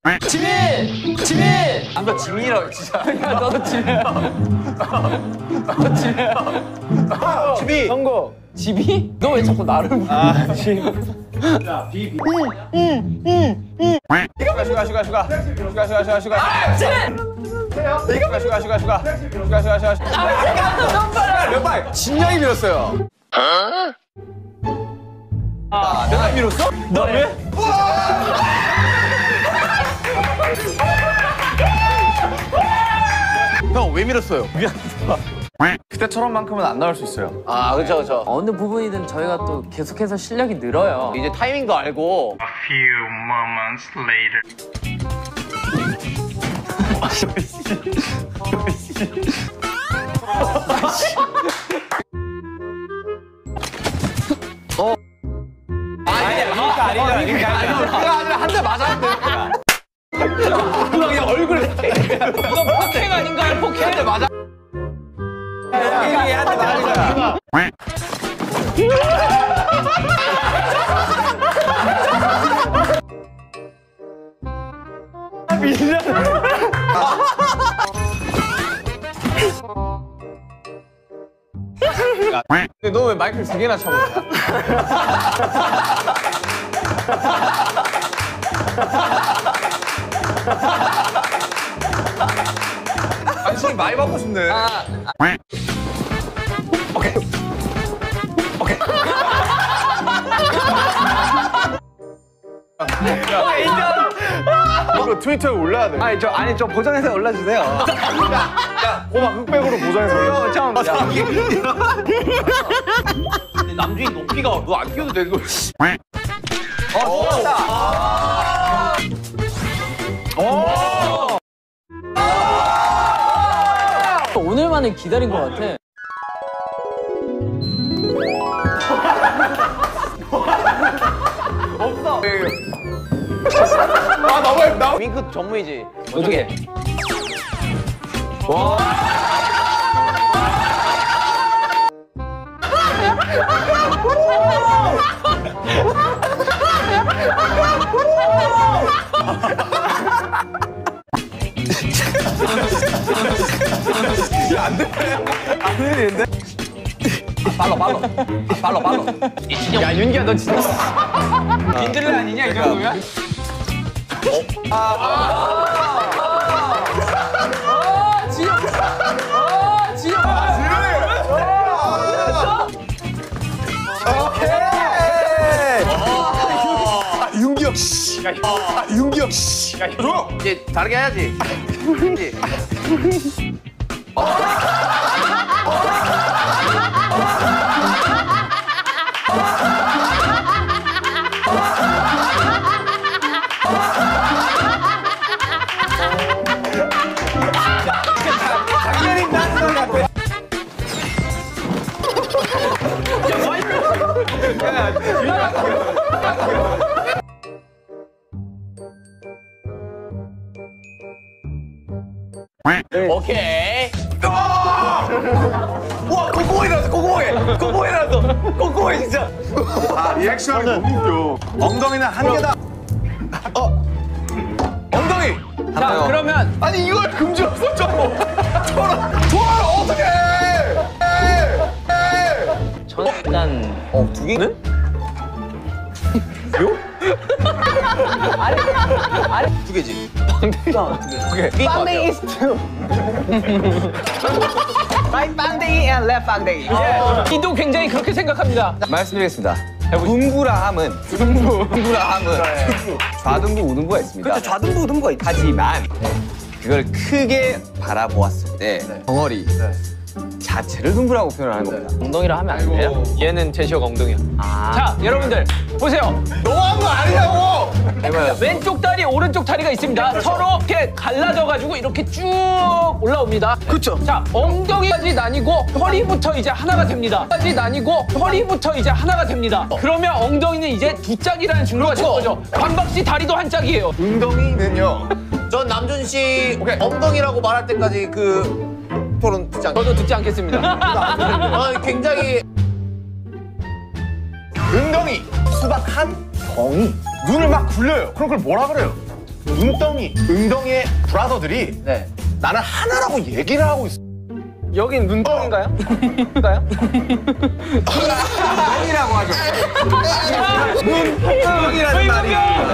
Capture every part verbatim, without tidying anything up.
지민! 지민! 너 지민이라고 진짜. 야 너도 지민. 너 지민. 지민. 성공. 지비? 너 왜 자꾸 나를 불러? 아 지민. 자 비 비. 응응응응. 슈가 슈가 슈가 슈가 슈가 슈가 슈가 슈가. 아 지민! 슈가 슈가 슈가 슈가 슈가 슈가 슈가 슈가. 아 몇 발? 진영이 밀었어요. 아 내가 밀었어? 너 왜? 형 왜 밀었어요? 미안하다. 그때처럼만큼은 안 나올 수 있어요. 아, 그렇죠, 그렇죠. 어느 부분이든 저희가 또 계속해서 실력이 늘어요. 이제 타이밍도 알고. A few moments later. 아니야, 그러니까 아니야, 그러니까 아니야. 그가 아니라 한 대 맞았는데. 그냥 얼굴에. 이거 폭행 아닌가요? 폭행? 한 대 맞아. 그냥 한대 맞은 거야. 근데 너 왜 마이크를 두 개나 쳐보냐? 관심이 많이 받고 싶네. 아, 아. 오케이. 오케이. 야, 인정. 이거 트위터에 올려야 돼. 아니 저 아니 저 보정해서 올려주세요. 야, 고마 흑백으로 보정해서 올려. 참. 근데 남준이 높이가 너 안 끼워도 되는 걸. 어, 좋았다. 오. 오늘만을 기다린 것 같아. 없어. 아, 너무 나. 윙크 전문이지. 어떻게? 와. 안 돼. 안 되는데. 빨로 빨로. 빨로 빨로. 야, 윤기야, 너 진짜. 민들레 아니냐 이 정도면? 아 지영! 아 지영! 아, 윤기혁 씨. 아, 윤기혁 씨. 야, 줘. 이제 다르게 해야지. 그렇지. 당연히 난 소리 같아. 오케이. 와, 꼼꼼히 나왔어, 꼼꼼히. 꼼꼼히 나왔어. 꼼꼼히 진짜. 아, 리액션이 너무 웃겨. 엉덩이는 한 개다. 어. 엉덩이. 자 그러면 아니, 이걸 금지로 썼잖아. 저런, 저런 어떻게 해? 전 일단 어, 두 개는? 두 개지. 빵댕이 is two. Right 빵댕이 and left 빵댕이. 이도 굉장히 그렇게 생각합니다. 말씀드리겠습니다. 둥구라 함은 둥구라 함은 좌등부 우등부가 있습니다. 그렇죠. 좌등부 우등부가 있지. 하지만 그걸 크게 바라보았을 때 덩어리 자체를 둥구라고 표현하는 겁니다. 엉덩이라 하면 안 돼요? 얘는 제시어가 엉덩이야. 아. 자 여러분들 보세요. 너무한 거 아니냐고! 자, 왼쪽 다리, 오른쪽 다리가 있습니다. 서로 이렇게 갈라져가지고 이렇게 쭉 올라옵니다. 그렇죠. 자, 엉덩이까지 나뉘고 허리부터 이제 하나가 됩니다. 까지 나뉘고 허리부터 이제 하나가 됩니다. 그러면 엉덩이는 이제 두 짝이라는 증거가 된 거죠. 관박 씨 다리도 한 짝이에요. 엉덩이는요. 전 남준 씨 엉덩이라고 말할 때까지 그 토론 듣지 않겠습니다. 저도 듣지 않겠습니다. 아, 굉장히 은덩이, 수박 한 덩이. 눈을 막 굴려요. 그럼 그걸 뭐라 그래요? 눈덩이, 은덩이의 브라더들이 네. 나는 하나라고 얘기를 하고 있어. 여긴 눈덩인가요? 인가요? 똥이라고 하죠. 눈덩이라는 말이.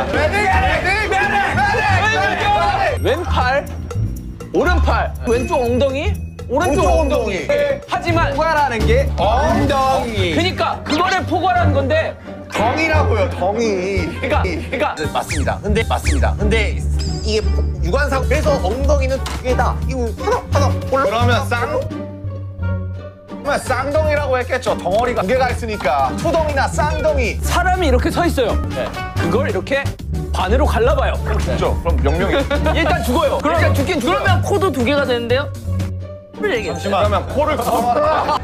왼팔, 오른팔, 왼쪽 엉덩이, 오른쪽 엉덩이. 하지만 포괄하는 게 엉덩이. 그러니까 그거를 포괄하는 건데. 덩이라고요, 덩이. 그러니까 그러니까 네, 맞습니다. 근데 맞습니다. 근데 이게 유관상 그래서 엉덩이는 두 개다. 이거 하나 하나 올라. 그러면 쌍? 그러면 쌍덩이라고 했겠죠. 덩어리가 두 개가 있으니까. 투덩이나 쌍덩이. 사람이 이렇게 서 있어요. 그걸 이렇게 반으로 갈라봐요. 그렇죠. 그럼 명령이. 일단 죽어요. 일단 죽긴 죽어요. 그러면 코도 두 개가 되는데요? 잠시만. 그러면 코를 구성하라.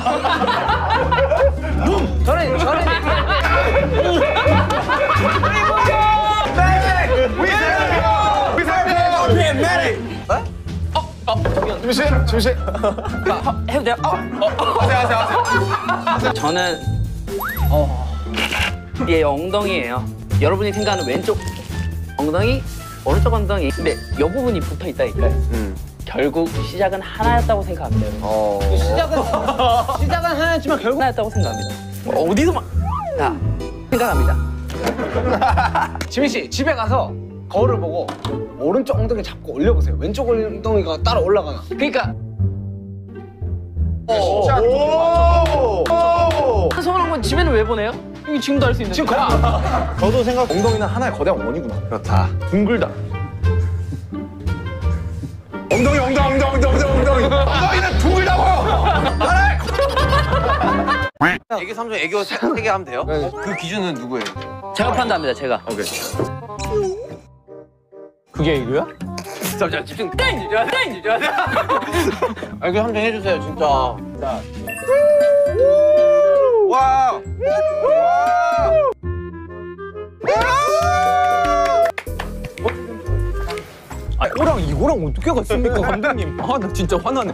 저는 저는 조심, 조심. 해도 돼요? 어? 하세요, 하세요, 하세요. 저는 어, 얘 엉덩이예요. 여러분이 생각하는 왼쪽 엉덩이, 오른쪽 엉덩이. 근데 이 부분이 붙어 있다니까요. 음. 결국 시작은 하나였다고 생각합니다. 여러분. 어. 시작은 시작은 하나였지만 결국 하나였다고 생각합니다. 어디서 막 자, 생각합니다. 지민 씨 집에 가서 거울을 보고 오른쪽 엉덩이 잡고 올려보세요. 왼쪽 엉덩이가 따라 올라가나. 그러니까 오! 손 한번 집에는 왜 보내요? 이거 지금도 할 수 있는데. 지금 거야. 저도 생각 엉덩이는 하나의 거대한 원이구나. 그렇다. 둥글다. 엉덩이, 엉덩이, 엉덩이, 엉덩이, 엉덩이. 엉덩이는 둥글다고요. 애교 삼 종 애교 세 개 하면 돼요? 그 기준은 누구예요? 제가 판단합니다. 제가. 그게 이거야? 잠시만 집중. 땡 집중. 땡 집중. 애교 삼 종 해주세요 진짜. 와우. 아, 이거랑 이거랑 어떻게 같습니까, 감독님? 아, 나 진짜 화나네.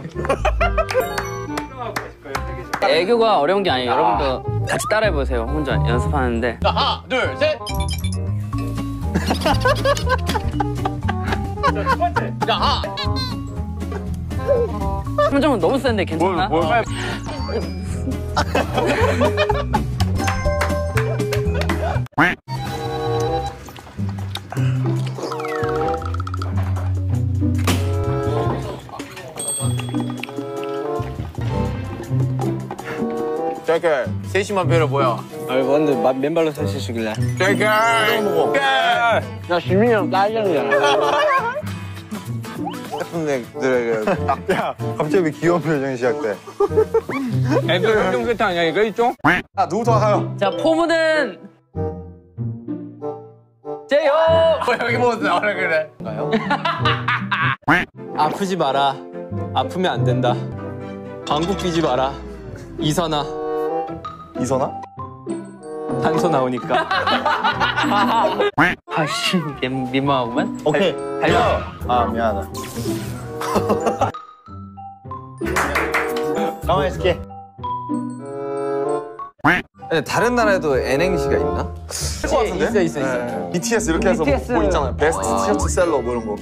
애교가 어려운 게 아니에요. 여러분도 같이 따라해 보세요. 혼자 연습하는데. 자, 하나, 둘, 셋. 자, 하나. 표정은 너무 센데 괜찮나? 뭘, 뭘. 저게 세심한 배려 뭐야? 아니, 근데 맨발로 서시시길래. 저게 먹어. 나 지민이 형 딸이잖아. 스태프분들에게 야, 갑자기 왜 귀여운 표정이 시작돼? 애들 협동 세트 아니야, 이거 있죠? 아, 누구부터 하요? 자 포문은 제요. 여기 뭐 나오라 그래? 아프지 마라. 아프면 안 된다. 방구 끼지 마라. 이선아, 이선아? 탄소 나오니까. 아씨 민망하구만. 오케이. 달려. 아, 미안하다. 가만히 있을게. 근데 다른 나라에도 엔행시가 있나? 있어, 있어, 있어. 있어. 비티에스 이렇게 해서 뭐, 뭐 있잖아요. 베스트 티셔츠 셀러 뭐 이런 거.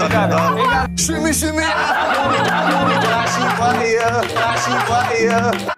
슈미 슈미. 다시 파이어, 다시 파이어.